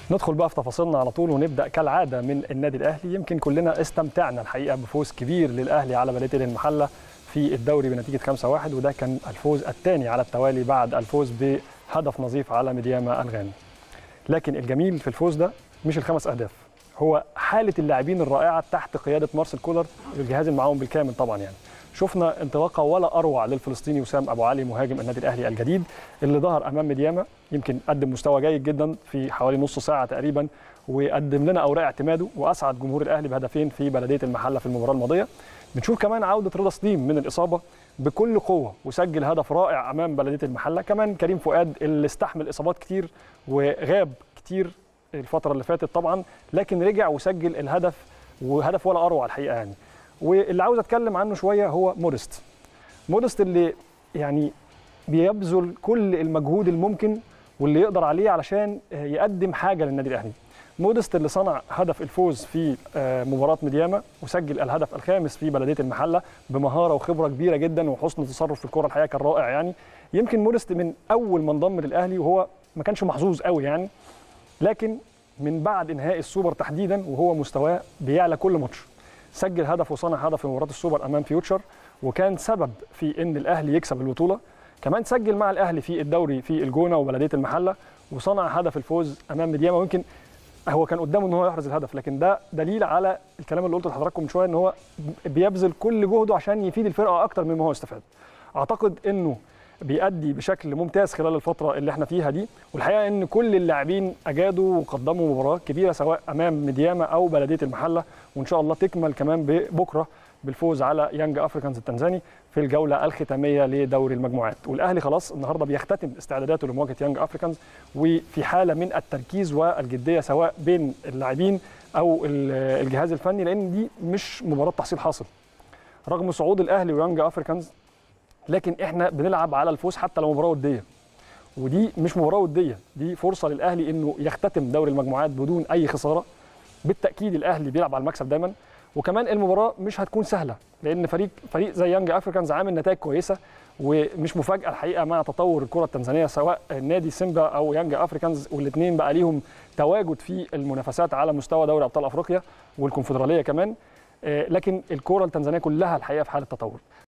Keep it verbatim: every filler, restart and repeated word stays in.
ندخل بقى في تفاصيلنا على طول ونبدا كالعاده من النادي الاهلي. يمكن كلنا استمتعنا الحقيقه بفوز كبير للاهلي على بلديه المحله في الدوري بنتيجه خمسة واحد، وده كان الفوز الثاني على التوالي بعد الفوز بهدف نظيف على ميدياما الغاني. لكن الجميل في الفوز ده مش الخمس اهداف، هو حاله اللاعبين الرائعه تحت قياده مارسيل كولر والجهاز المعاون بالكامل. طبعا يعني شفنا انطلاقه ولا اروع للفلسطيني وسام ابو علي مهاجم النادي الاهلي الجديد اللي ظهر امام ميدياما. يمكن قدم مستوى جيد جدا في حوالي نص ساعه تقريبا، وقدم لنا اوراق اعتماده واسعد جمهور الاهلي بهدفين في بلديه المحله في المباراه الماضيه. بنشوف كمان عوده رضا سليم من الاصابه بكل قوه وسجل هدف رائع امام بلديه المحله. كمان كريم فؤاد اللي استحمل اصابات كتير وغاب كتير الفتره اللي فاتت طبعا، لكن رجع وسجل الهدف، وهدف ولا اروع الحقيقه يعني. واللي عاوز اتكلم عنه شويه هو مودست. مودست اللي يعني بيبذل كل المجهود الممكن واللي يقدر عليه علشان يقدم حاجه للنادي الاهلي. مودست اللي صنع هدف الفوز في مباراه ميدياما وسجل الهدف الخامس في بلديه المحله بمهاره وخبره كبيره جدا وحسن تصرف في الكره الحقيقه كان رائع يعني. يمكن مودست من اول ما انضم للاهلي وهو ما كانش محظوظ قوي يعني، لكن من بعد انهاء السوبر تحديدا وهو مستواه بيعلى كل ماتش. سجل هدف وصنع هدف في مباراه السوبر امام فيوتشر وكان سبب في ان الاهلي يكسب البطوله. كمان سجل مع الاهلي في الدوري في الجونه وبلديه المحله وصنع هدف الفوز امام ميدياما. ويمكن هو كان قدامه ان هو يحرز الهدف، لكن ده دليل على الكلام اللي قلته لحضراتكم من شويه ان هو بيبذل كل جهده عشان يفيد الفرقه اكتر مما هو استفاد. اعتقد انه بيأدي بشكل ممتاز خلال الفتره اللي احنا فيها دي، والحقيقه ان كل اللاعبين اجادوا وقدموا مباراه كبيره سواء امام ميدياما او بلديه المحله، وان شاء الله تكمل كمان بكره بالفوز على يانج افريكانز التنزاني في الجوله الختاميه لدوري المجموعات. والاهلي خلاص النهارده بيختتم استعداداته لمواجهه يانج افريكانز، وفي حاله من التركيز والجديه سواء بين اللاعبين او الجهاز الفني، لان دي مش مباراه تحصيل حاصل. رغم صعود الاهلي ويانج افريكانز لكن احنا بنلعب على الفوز حتى لو مباراه وديه، ودي مش مباراه وديه، دي فرصه للاهلي انه يختتم دوري المجموعات بدون اي خساره. بالتاكيد الاهلي بيلعب على المكسب دايما، وكمان المباراه مش هتكون سهله لان فريق فريق زي يانج افريكانز عامل نتائج كويسه، ومش مفاجاه الحقيقه مع تطور الكره التنزانيه سواء نادي سيمبا او يانج افريكانز، والاثنين بقى ليهم تواجد في المنافسات على مستوى دوري ابطال افريقيا والكونفدراليه كمان. لكن الكره التنزانيه كلها الحقيقه في حاله تطور.